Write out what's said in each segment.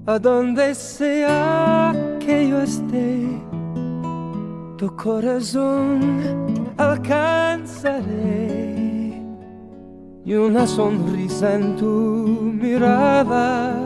A donde sea que yo esté, tu corazón alcanzaré, y una sonrisa en tu mirada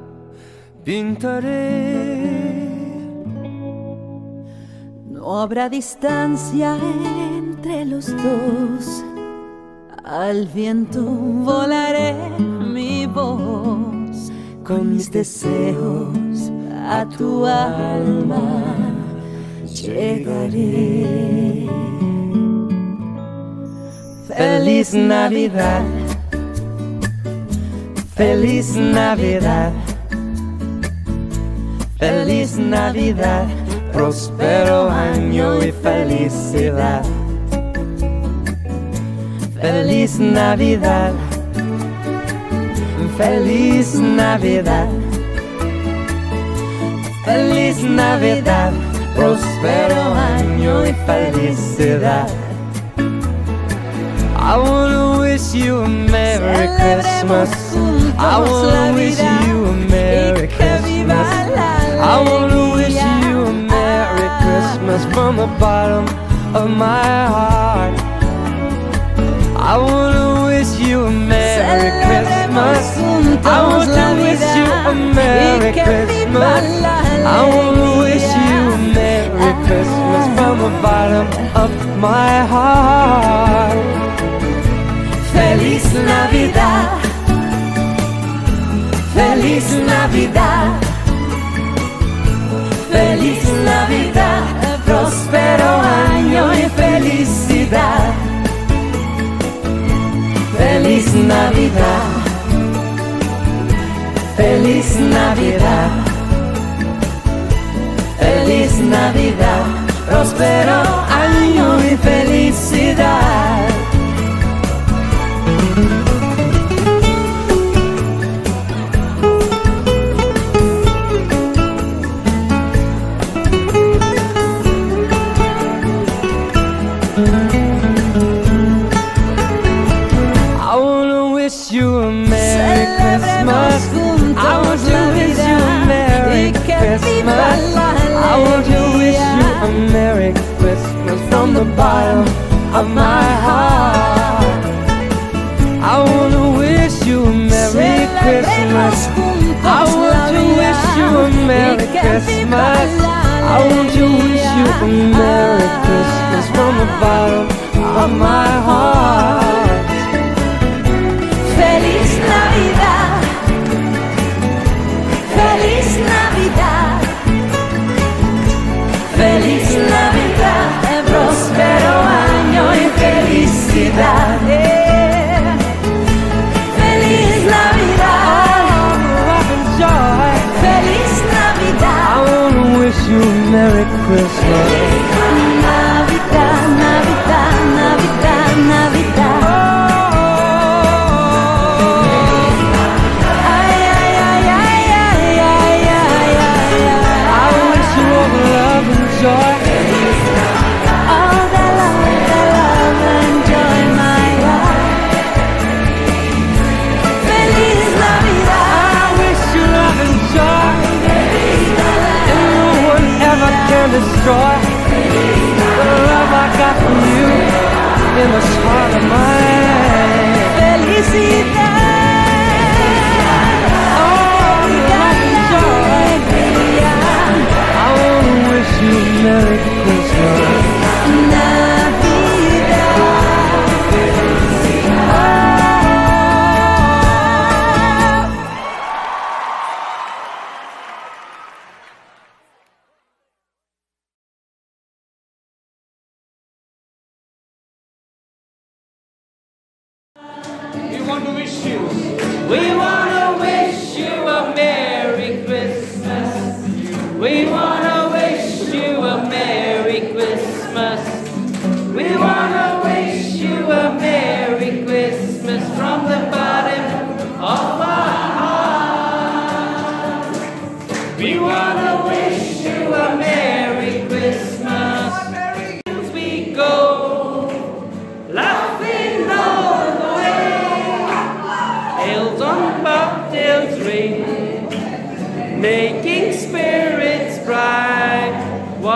pintaré. No habrá distancia entre los dos, al viento volaré mi voz, con mis deseos a tu alma llegaré. Feliz Navidad, feliz Navidad, feliz Navidad, próspero año y felicidad. Feliz Navidad, feliz Navidad, feliz Navidad, próspero año y felicidad. I wanna wish you a Merry Christmas. I wanna wish you a Merry Christmas. I wanna wish you a Merry Christmas from the bottom of my heart. I wanna wish you a Merry Christmas. I want to wish you a Merry Christmas. I wanna wish you a Merry Christmas from the bottom of my heart. Feliz Navidad, feliz Navidad, feliz Navidad, próspero año y felicidad. Feliz Navidad, feliz Navidad, feliz Navidad, próspero año y felicidad. I want to wish you a Merry Christmas from the bottom of my heart. I want to wish you a Merry Christmas. I want to wish you a Merry Christmas. I want to wish you a Merry Christmas from the bottom of my heart. Feliz Navidad, feliz Navidad, feliz Navidad, próspero año y felicidad. Feliz Navidad, love and joy. Feliz Navidad. I wanna wish you a Merry Christmas. Navidad, Navidad, Navidad, Navidad. Joy. All the love and joy, my life. Feliz Navidad. I wish you love and joy, and no one ever can destroy the love I got from you in the heart of mine. Felicidad. Oh, love and joy. I wanna wish you a Merry Christmas. We want to wish you a Merry Christmas. We want to wish you a Merry Christmas. We want to wish you a Merry Christmas from the bottom of our heart. We want to wish you a Merry Christmas. We go laughing all the way. Bells on bobtails ring.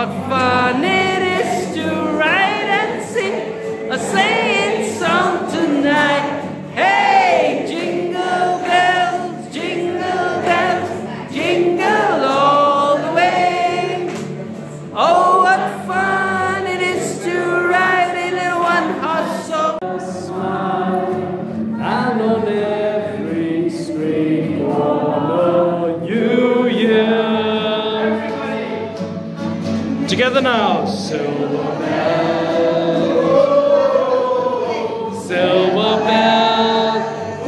what fun it is to ride and sing a sleighing song tonight. Hey, jingle bells, jingle all the way. Oh, what fun it is to ride in a one-horse open. And on every street corner, New Year. Together now, silver bells, silver bells.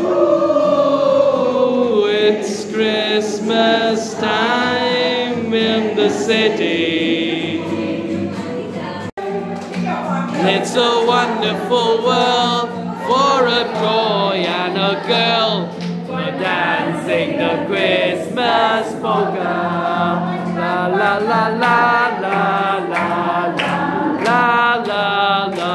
Ooh, it's Christmas time in the city. It's a wonderful world for a boy and a girl, for dancing the Christmas polka. La la la la la la la la la.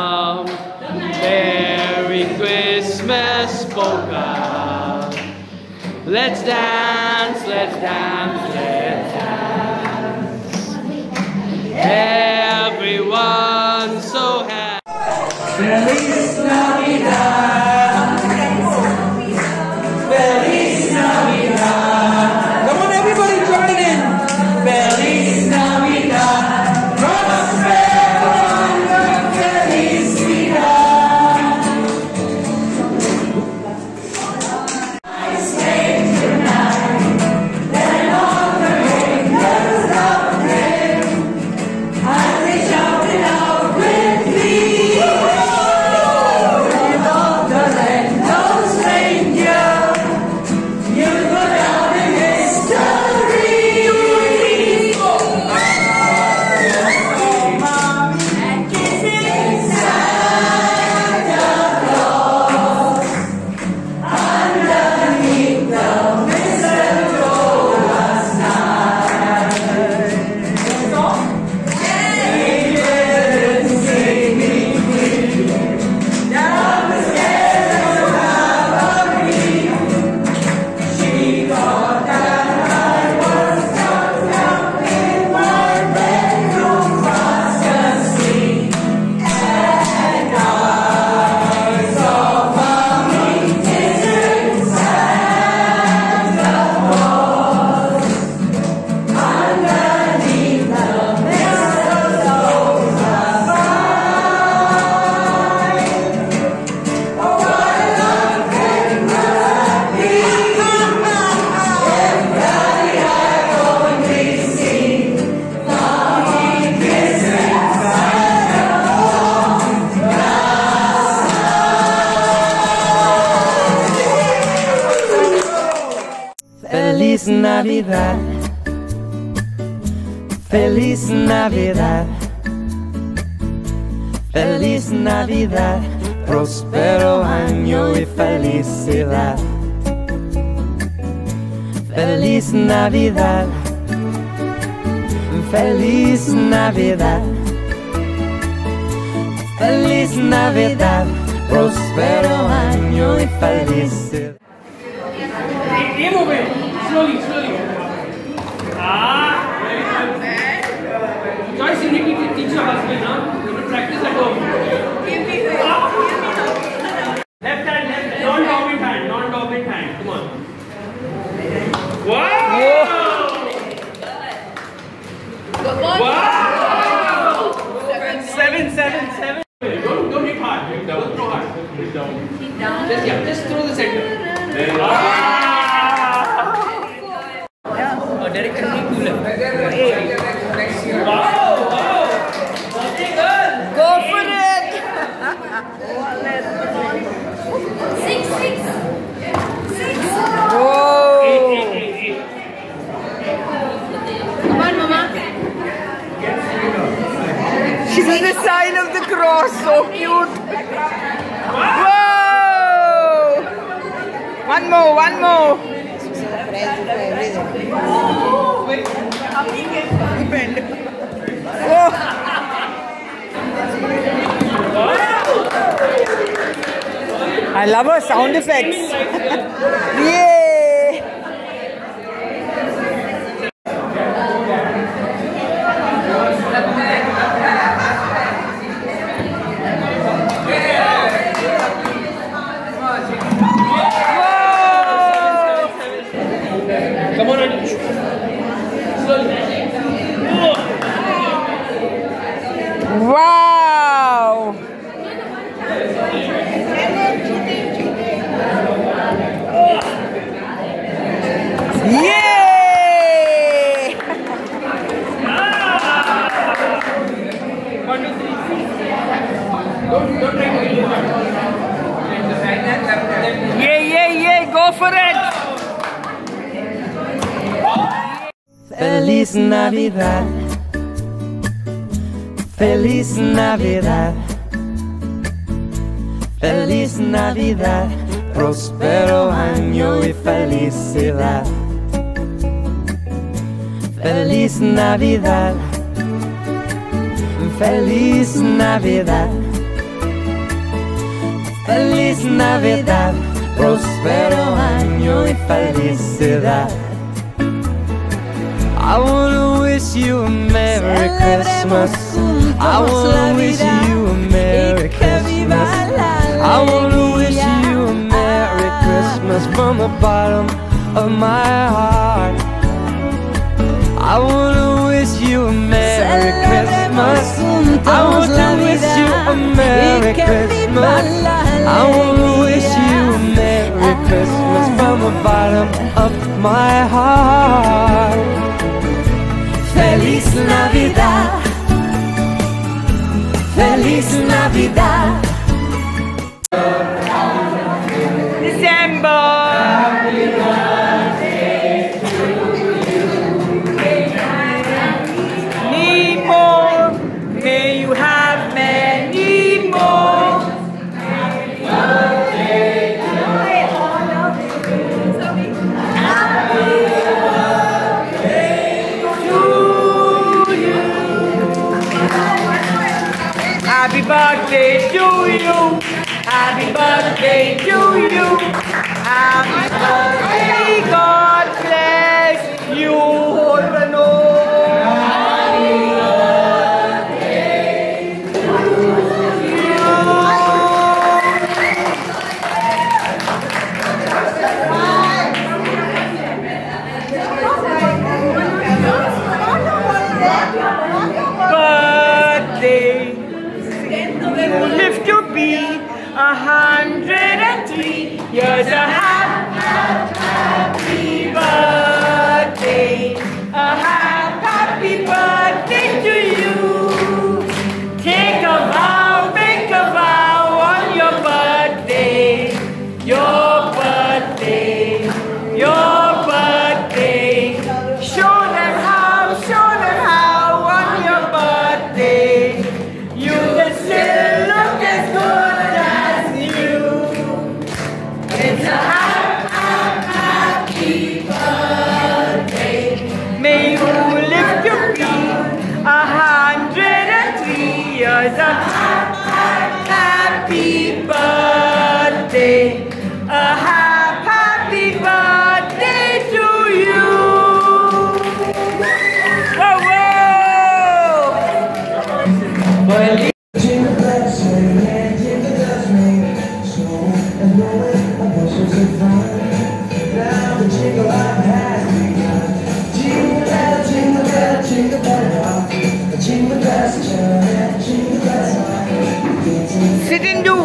Merry Christmas polka. Let's dance, let's dance, let's dance. Everyone so happy. Feliz Navidad. Feliz Navidad. Come on, everybody, join in. Feliz Navidad. Prospero año, felicidad. I stay tonight, then all the angels of him, and they shout it out with me. Feliz Navidad, Feliz Navidad, Feliz Navidad, próspero año y felicidad. Feliz Navidad, Feliz Navidad, Feliz Navidad, próspero año y felicidad. Slowly, slowly. Very good. Joyce, you need to teach your husband, huh? You will practice at home. Left hand, non-dominant hand, non-dominant hand. Come on. Wow! Wow! 7, 7, 7. Don't hit hard. Don't throw hard. Hit down. Just throw the center. Direction cooler. Wow! Wow! Something good! Go for it! 6, 6. Whoa! 8. Come on, Mama. She's in the sign of the cross, so cute! Whoa! One more, one more! Whoa! I love her sound effects. Yay! Feliz Navidad, Feliz Navidad, Feliz Navidad, próspero año y felicidad. Feliz Navidad, Feliz Navidad, Feliz Navidad, próspero año y felicidad. I wanna wish you a Merry Christmas. I wanna wish you a Merry Christmas. I wanna wish you a Merry Christmas from the bottom of my heart. I wanna wish you a Merry Christmas. I want to wish you a Merry Christmas. I wanna wish you a Merry Christmas from the bottom of my heart. Feliz Navidad, Feliz Navidad. December. Need more, may you have many more. Happy birthday to you. Happy birthday to you. Happy birthday. God bless you. Hold the nose. Happy birthday to you. Birthday. Lift your beat, 103 years a happy birthday, a happy birthday to you. Take a vow, make a vow on your birthday, your birthday, your birthday. Show them how on your birthday. You can still look as good as new. It's a happy birthday. May you live to be 103 years. A happy birthday. A happy birthday to you. Whoa, whoa. Well, sit and do.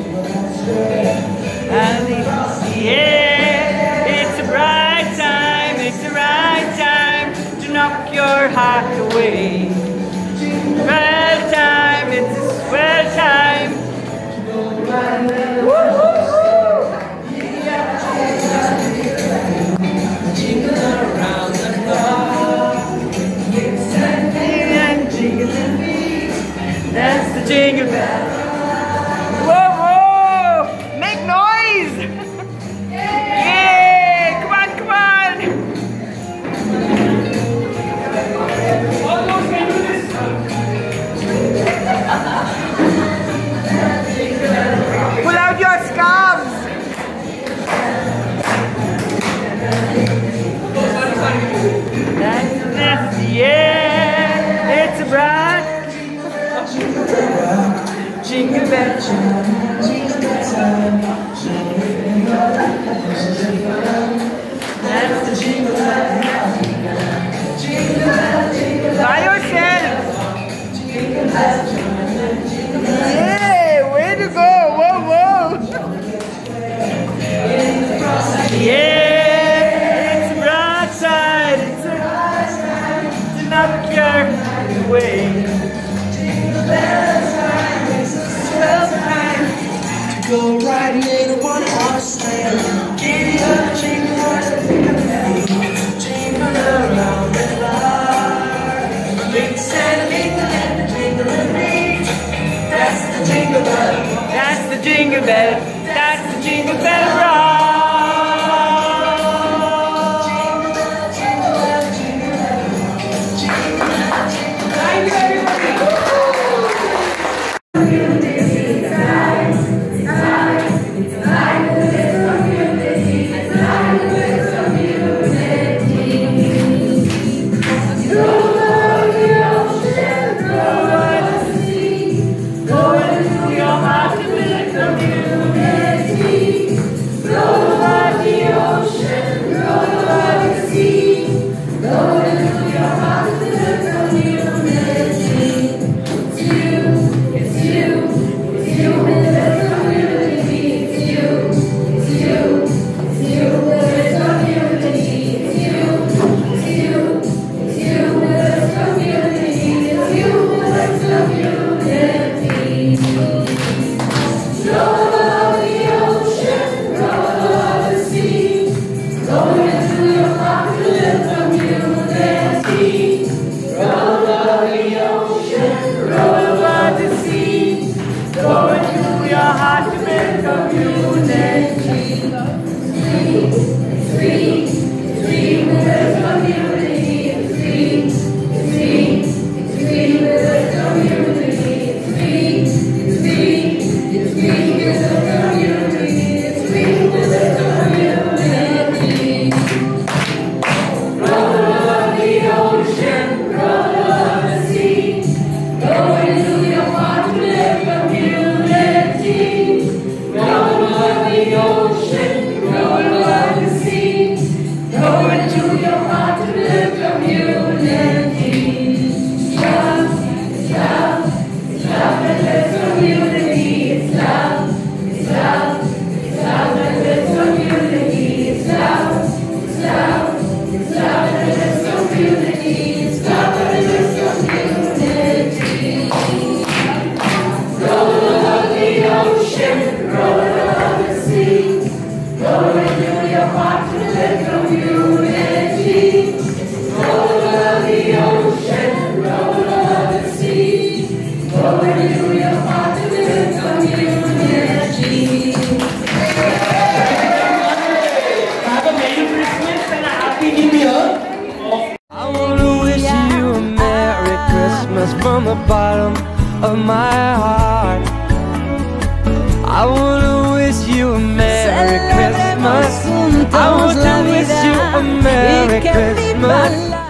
Yeah, it's a bright time, it's the right time to knock your heart away. Swell time, it's a swell time. Jingle around the clock, and jingling, that's the jingle bell. Whoa, whoa! Make noise! Yeah! Come on, come on! Almost can do this. Pull out your scarves! That's yeah! It's a bright jingle bell, jingle bell time, that's the jingle bell, by yourself. Yeah, way to go! Whoa, whoa! Yeah, it's a bright side, it's a bright side to knock your away. Jingle bell time, it's a swell time to go riding in a one-horse sleigh. Giddy up, jingle, jingle around the clock. ocean, roll over the sea. Go and do your part to the community. Roll over the ocean, roll over the sea. Go and do your part to the community. Have a Merry Christmas and a Happy New Year. I wanna wish you a Merry Christmas from the bottom of my heart. I wanna wish you a Merry Christmas. I want to wish you a Merry Christmas.